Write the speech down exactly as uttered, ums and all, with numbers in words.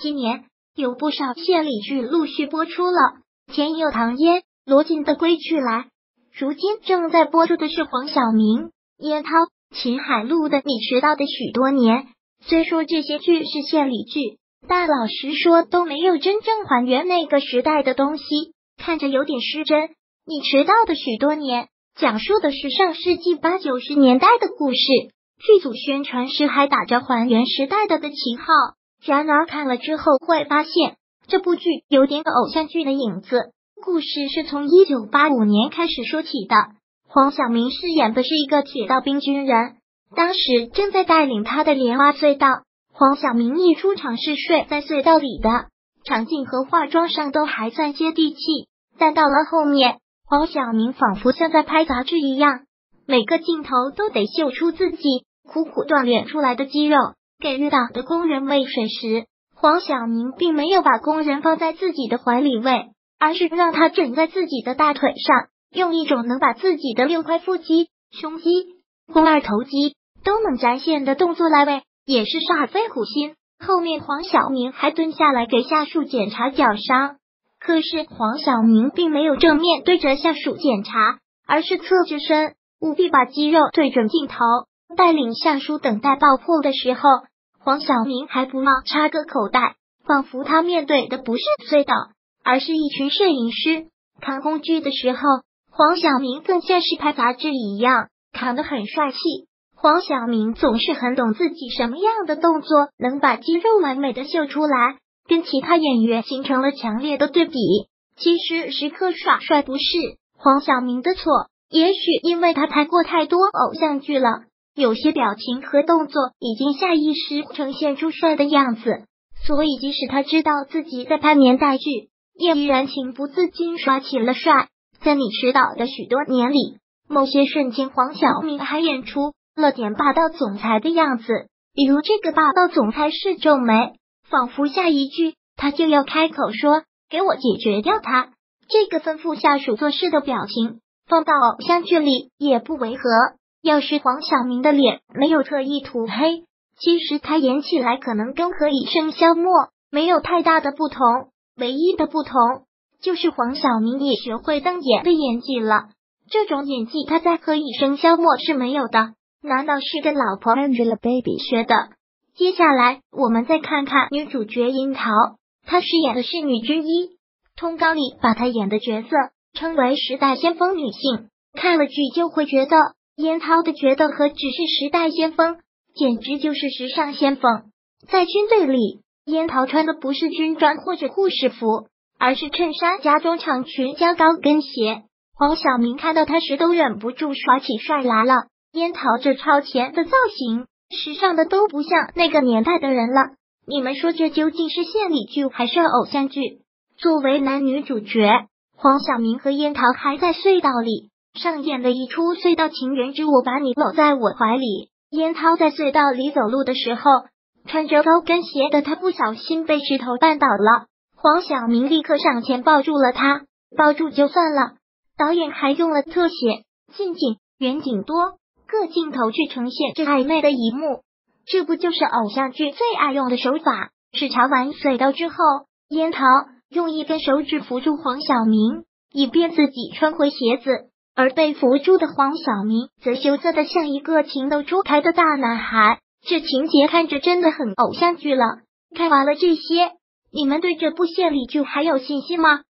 今年有不少献礼剧陆续播出了，前有唐嫣、罗晋的《归去来》，如今正在播出的是黄晓明、燕涛、秦海璐的《你迟到的许多年》。虽说这些剧是献礼剧，但老实说都没有真正还原那个时代的东西，看着有点失真。《你迟到的许多年》讲述的是上世纪八九十年代的故事，剧组宣传时还打着还原时代的的旗号。然而看了之后会发现，这部剧有点偶像剧的影子。故事是从一九八五年开始说起的，黄晓明饰演的是一个铁道兵军人，当时正在带领他的莲花隧道。黄晓明一出场是睡在隧道里的，场景和化妆上都还算接地气，但到了后面，黄晓明仿佛像在拍杂志一样，每个镜头都得秀出自己苦苦锻炼出来的肌肉。给遇到的工人喂水时，黄晓明并没有把工人放在自己的怀里喂，而是让他枕在自己的大腿上，用一种能把自己的六块腹肌、胸肌、肱二头肌都能展现的动作来喂，也是煞费苦心。后面黄晓明还蹲下来给下属检查脚伤，可是黄晓明并没有正面对着下属检查，而是侧着身，务必把肌肉对准镜头，带领下属等待爆破的时候，黄晓明还不忘插个口袋，仿佛他面对的不是隧道，而是一群摄影师。扛工具的时候，黄晓明更像是拍杂志一样，扛得很帅气。黄晓明总是很懂自己什么样的动作能把肌肉完美的秀出来，跟其他演员形成了强烈的对比。其实时刻耍帅不是黄晓明的错，也许因为他拍过太多偶像剧了，有些表情和动作已经下意识呈现出帅的样子，所以即使他知道自己在拍年代剧，也依然情不自禁耍起了帅。在你迟到的许多年里，某些瞬间黄晓明还演出了点霸道总裁的样子，比如这个霸道总裁是皱眉，仿佛下一句他就要开口说给我解决掉他。这个吩咐下属做事的表情放到偶像剧里也不违和。要是黄晓明的脸没有特意涂黑，其实他演起来可能跟何以笙箫默没有太大的不同，唯一的不同就是黄晓明也学会瞪眼的演技了。这种演技他在何以笙箫默是没有的，难道是跟老婆 Angelababy 学的？接下来我们再看看女主角樱桃，她饰演的是女军医，通告里把她演的角色称为时代先锋女性，看了剧就会觉得樱桃的角色何止是时代先锋，简直就是时尚先锋。在军队里，樱桃穿的不是军装或者护士服，而是衬衫加中长裙加高跟鞋。黄晓明看到她时都忍不住耍起帅来了，樱桃这超前的造型，时尚的都不像那个年代的人了。你们说这究竟是献礼剧还是偶像剧？作为男女主角，黄晓明和樱桃还在隧道里上演的一出隧道情人之我把你搂在我怀里。樱桃在隧道里走路的时候，穿着高跟鞋的她不小心被石头绊倒了，黄晓明立刻上前抱住了她，抱住就算了，导演还用了特写、近景、远景多各镜头去呈现这暧昧的一幕，这不就是偶像剧最爱用的手法？是查完隧道之后，樱桃用一根手指扶住黄晓明，以便自己穿回鞋子，而被扶住的黄晓明则羞涩的像一个情窦初开的大男孩。这情节看着真的很偶像剧了。看完了这些，你们对这部献礼剧还有信心吗？